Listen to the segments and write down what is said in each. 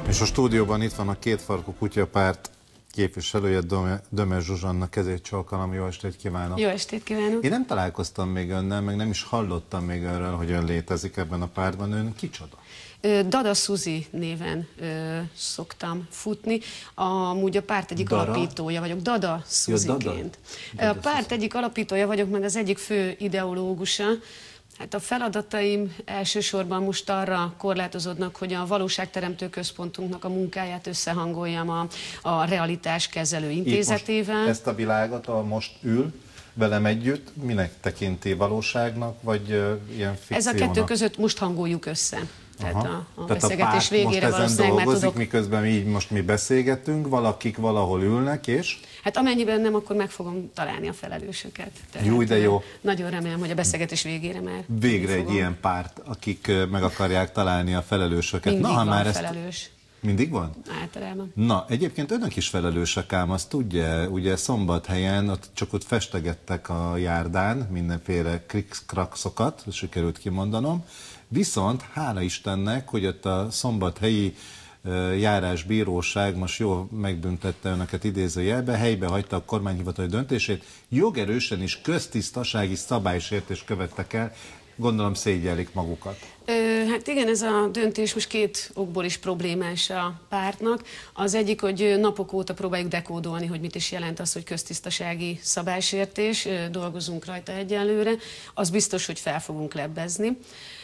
És a stúdióban itt van a Kétfarkú Kutyapárt képviselője, Döme Zsuzsanna, kezét csalkalom, jó estét kívánok! Jó estét kívánok! Én nem találkoztam még önnel, meg nem is hallottam még arról, hogy ön létezik ebben a pártban. Ön kicsoda? Dada Suzi néven szoktam futni. Amúgy a párt egyik alapítója vagyok. Dada Suziként. A párt egyik alapítója vagyok, meg az egyik fő ideológusa. Hát a feladataim elsősorban most arra korlátozódnak, hogy a valóságteremtő központunknak a munkáját összehangoljam a realitáskezelő intézetével. Ezt a világot, ahol most ül velem együtt, minek tekinti, valóságnak, vagy ilyen fikciónak? Ez a kettő között most hangoljuk össze. Tehát a beszélgetés a végére valószínűleg már tudok... miközben így most mi beszélgetünk, valakik valahol ülnek, és... Hát amennyiben nem, akkor meg fogom találni a felelősöket. Jó, de jó. Nagyon remélem, hogy a beszélgetés végére már... Végre egy ilyen párt, akik meg akarják találni a felelősöket. Mindig van felelős. Mindig van? Általában. Na, egyébként önök is felelősek ám, azt tudja, ugye Szombathelyen ott festegettek a járdán mindenféle krikszkrakszokat, sikerült kimondanom, viszont hála Istennek, hogy ott a szombathelyi járásbíróság most jól megbüntette önöket idézőjelbe, helybe hagyta a kormányhivatali döntését, jogerősen is köztisztasági szabálysértést követtek el, gondolom szégyellik magukat. Hát igen, ez a döntés most két okból is problémás a pártnak. Az egyik, hogy napok óta próbáljuk dekódolni, hogy mit is jelent az, hogy köztisztasági szabálysértés, dolgozunk rajta egyelőre. Az biztos, hogy fel fogunk lebbezni.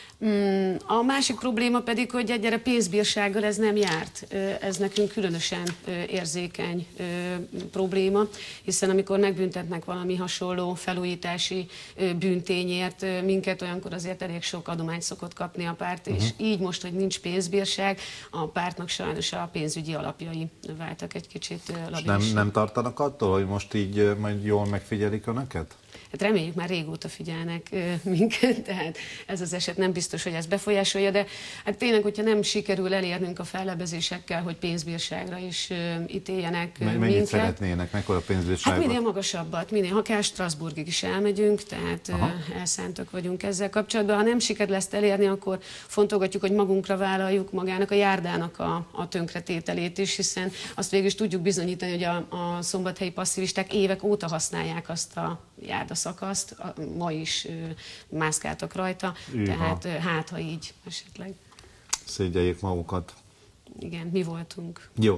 A másik probléma pedig, hogy egyre pénzbírsággal ez nem járt. Ez nekünk különösen érzékeny probléma, hiszen amikor megbüntetnek valami hasonló felújítási bűntényért minket, olyankor azért elég sok adományt szokott kapni a párt, és így most, hogy nincs pénzbírság, a pártnak sajnos a pénzügyi alapjai váltak egy kicsit labilis. Nem tartanak attól, hogy most így majd jól megfigyelik önöket? Hát reméljük, már régóta figyelnek minket, tehát ez az eset nem biztos, hogy ez befolyásolja, de hát tényleg, hogyha nem sikerül elérnünk a fellebbezésekkel, hogy pénzbírságra is ítéljenek minket. Mennyit szeretnének, mekkora pénzbírságot? Hát minél magasabbat, minél, akár Strasbourgig is elmegyünk, tehát elszántak vagyunk ezzel kapcsolatban. Ha nem sikerül ezt elérni, akkor fontolgatjuk, hogy magunkra vállaljuk magának a járdának a tönkretételét is, hiszen azt végül is tudjuk bizonyítani, hogy a szombathelyi passzivisták évek óta használják azt a járdaszakaszt, ma is mászkáltak rajta, tehát hát, ha így esetleg. Szégyeljék magukat. Igen, mi voltunk. Jó.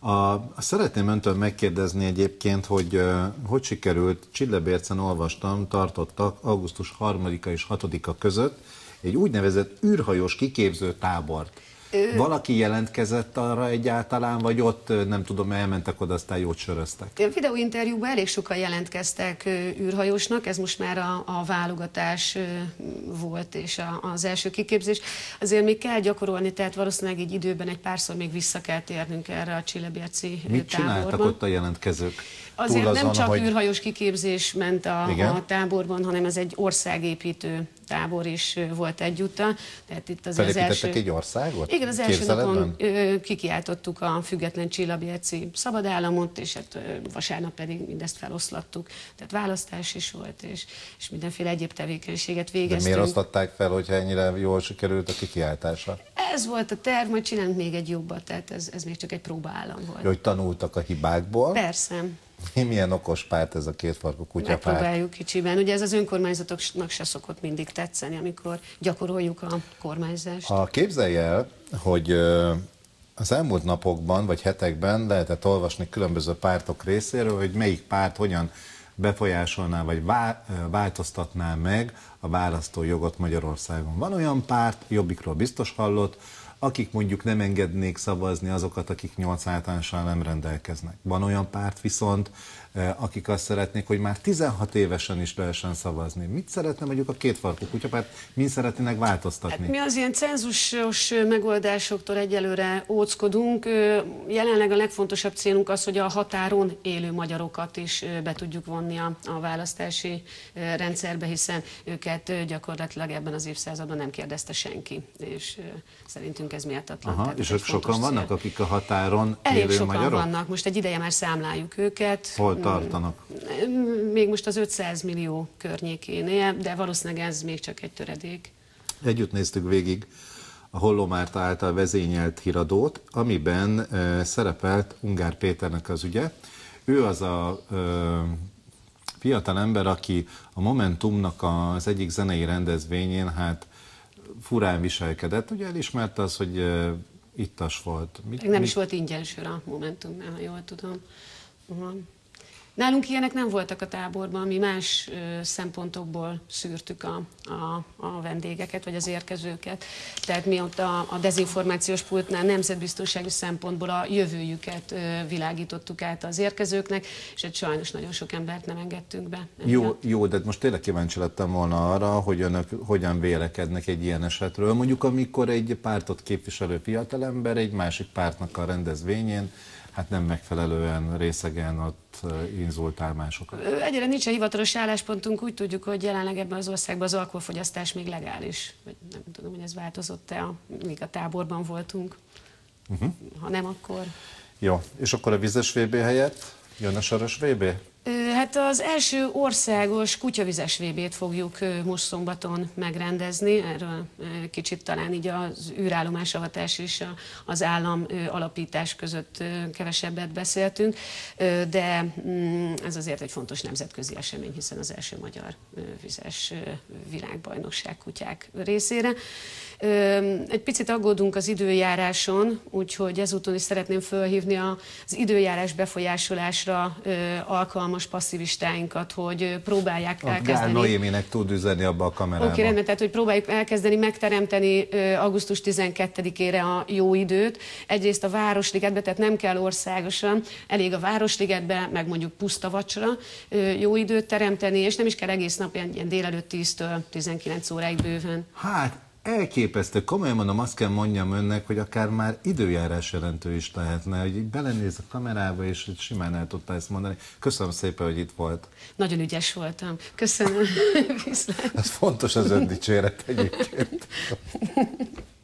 Szeretném öntől megkérdezni egyébként, hogy hogy sikerült, Csillebércen olvastam, tartottak augusztus 3-a és 6-a között egy úgynevezett űrhajós kiképző tábort. Valaki jelentkezett arra egyáltalán, vagy ott, nem tudom, elmentek oda, aztán jót söröztek? A videóinterjúban elég sokan jelentkeztek űrhajósnak, ez most már a válogatás volt, és az első kiképzés. Azért még kell gyakorolni, tehát valószínűleg így időben egy párszor még vissza kell térnünk erre a csillebérci táborba. Mit csináltak ott a jelentkezők? Azért nem csak űrhajós kiképzés ment a táborban, hanem ez egy országépítő tábor is volt egyúttal. Tehát itt az első... egy országot? Igen, az első napon kikiáltottuk a független csillebérci szabadállamot, és hát vasárnap pedig mindezt feloszlattuk. Tehát választás is volt, és mindenféle egyéb tevékenységet végeztünk. De miért osztatták fel, hogyha ennyire jól sikerült a kikiáltása? Ez volt a terv, majd csinálunk még egy jobbat, tehát ez még csak egy próbaállam volt. Hogy tanultak a hibákból? Persze. Milyen okos párt ez a Kétfarkú Kutyapárt? Megpróbáljuk kicsiben. Ugye ez az önkormányzatoknak se szokott mindig tetszeni, amikor gyakoroljuk a kormányzást. Képzelj el, hogy az elmúlt napokban vagy hetekben lehetett olvasni különböző pártok részéről, hogy melyik párt hogyan befolyásolná vagy változtatná meg a választójogot Magyarországon. Van olyan párt, Jobbikról biztos hallott, akik mondjuk nem engednék szavazni azokat, akik 8 általánossal nem rendelkeznek. Van olyan párt viszont, akik azt szeretnék, hogy már 16 évesen is lehessen szavazni. Mit szeretne mondjuk a Kétfarkú Kutyapárt, mind szeretnének változtatni? Hát mi az ilyen cenzusos megoldásoktól egyelőre óckodunk. Jelenleg a legfontosabb célunk az, hogy a határon élő magyarokat is be tudjuk vonni a választási rendszerbe, hiszen őket gyakorlatilag ebben az évszázadban nem kérdezte senki, és szerintünk ez méltatlan. És sokan vannak, akik a határon élő magyarok? Elég sokan vannak, most egy ideje már számláljuk őket. Hol tartanak? Még most az 500 millió környékénél, de valószínűleg ez még csak egy töredék. Együtt néztük végig a Holló Márta által vezényelt híradót, amiben szerepelt Ungár Péternek az ügye. Ő az a fiatal ember, aki a Momentumnak az egyik zenei rendezvényén hát furán viselkedett. Ugye elismerte az, hogy ittas volt. Nem is volt ingyen sör a Momentumnál, ha jól tudom. Nálunk ilyenek nem voltak a táborban, mi más szempontokból szűrtük a vendégeket, vagy az érkezőket. Tehát mi ott a dezinformációs pultnál nemzetbiztonsági szempontból a jövőjüket világítottuk át az érkezőknek, és egy sajnos nagyon sok embert nem engedtünk be. Jó, de most tényleg kíváncsi lettem volna arra, hogy önök hogyan vélekednek egy ilyen esetről. Mondjuk, amikor egy pártot képviselő fiatalember egy másik pártnak a rendezvényén hát nem megfelelően részegen ott inzultál másokat. Egyre nincs a hivatalos álláspontunk, úgy tudjuk, hogy jelenleg ebben az országban az alkoholfogyasztás még legális. Vagy nem tudom, hogy ez változott-e, míg a táborban voltunk. Ha nem, akkor... Jó, és akkor a vizes VB helyett jön a soros VB? Hát az első országos kutyavizes VB-t fogjuk most szombaton megrendezni. Erről kicsit talán így az űrállomásavatás és az állam alapítás között kevesebbet beszéltünk, de ez azért egy fontos nemzetközi esemény, hiszen az első magyar vizes világbajnokság kutyák részére. Egy picit aggódunk az időjáráson, úgyhogy ezúton is szeretném fölhívni az időjárás befolyásolásra alkalmas passzivistáinkat, hogy próbálják elkezdeni... Gál Noéminek tud üzenni abba a kamerába. Oké, rendben, tehát hogy próbáljuk elkezdeni megteremteni augusztus 12-ére a jó időt. Egyrészt a Városligetbe, tehát nem kell országosan, elég a Városligetbe, meg mondjuk puszta vacsora jó időt teremteni, és nem is kell egész nap, ilyen délelőtt 10-től 19 óráig bőven. Hát, elképesztő. Komolyan mondom, azt kell mondjam önnek, hogy akár már időjárás jelentő is lehetne, hogy így belenéz a kamerába, és simán el tudta ezt mondani. Köszönöm szépen, hogy itt volt. Nagyon ügyes voltam. Köszönöm. Ez fontos az öndicséret egyébként.